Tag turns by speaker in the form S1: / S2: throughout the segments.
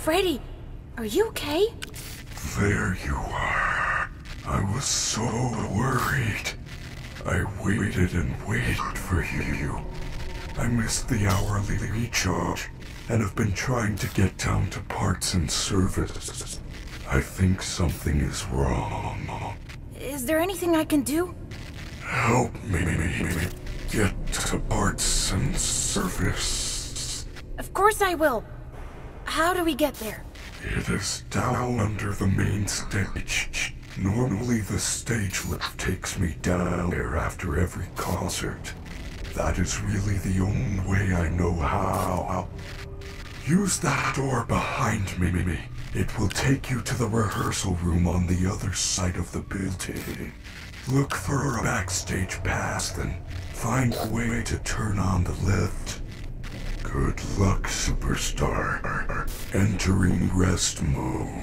S1: Freddy, are you okay?
S2: There you are. I was so worried. I waited and waited for you. I missed the hourly recharge and have been trying to get down to parts and service. I think something is wrong.
S1: Is there anything I can do?
S2: Help me get to parts and service.
S1: Of course I will. How do we get there?
S2: It is down under the main stage. Normally the stage lift takes me down there after every concert. That is really the only way I know how. Use that door behind me. It will take you to the rehearsal room on the other side of the building. Look for a backstage pass, then find a way to turn on the lift. Good luck, superstar. Entering rest mode.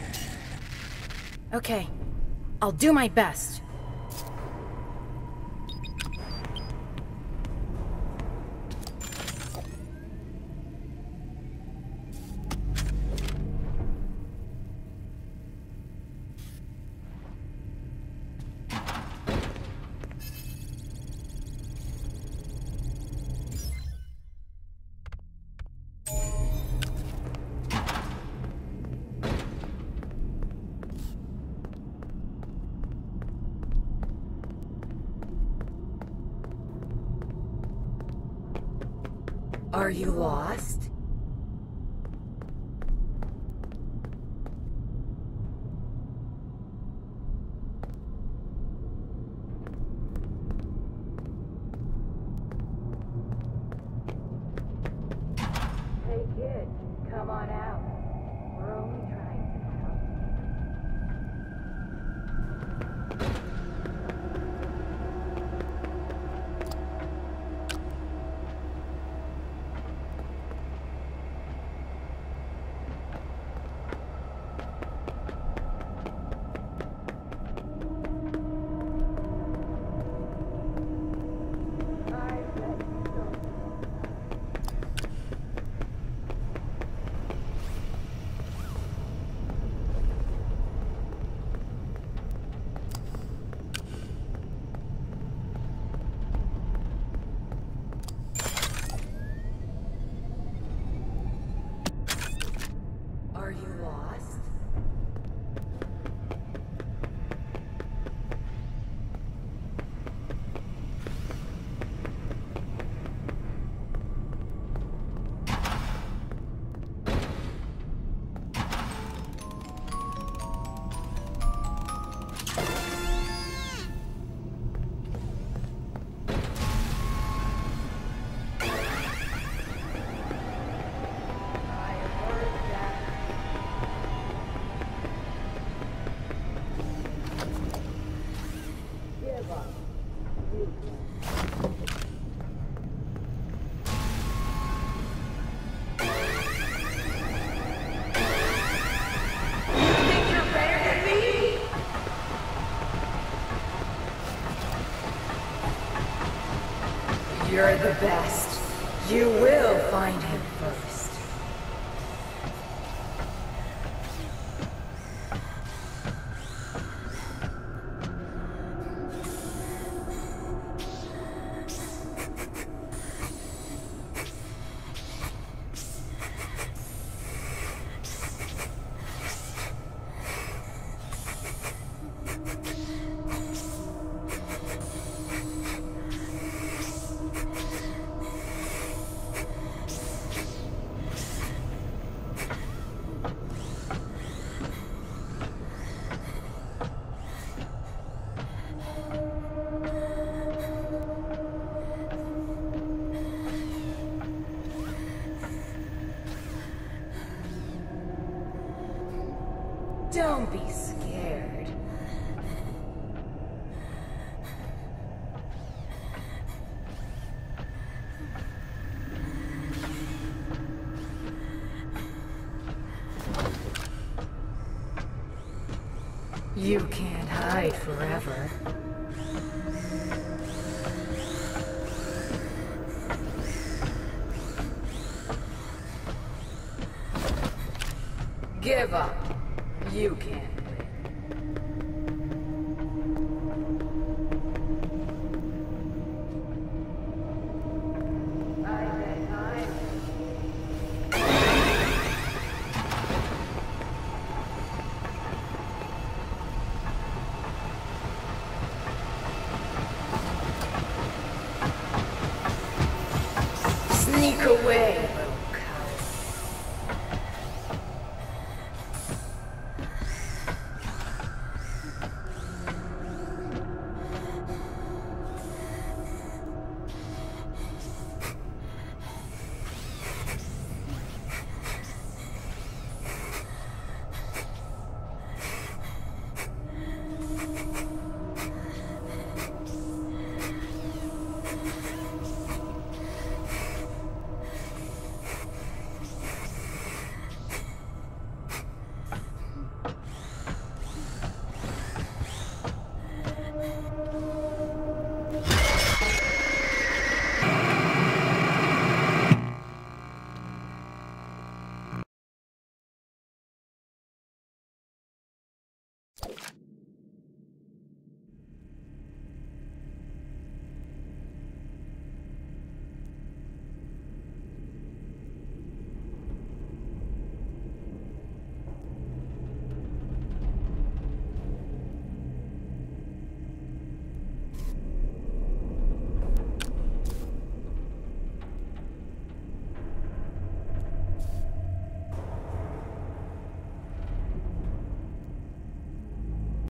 S1: Okay, I'll do my best. Are you lost? Hey kid, come on out. We're only trying to help. Are you lost? You're the best. You will find him first. Don't be scared. You can't hide forever. up. You can't win. I bet I sneak away.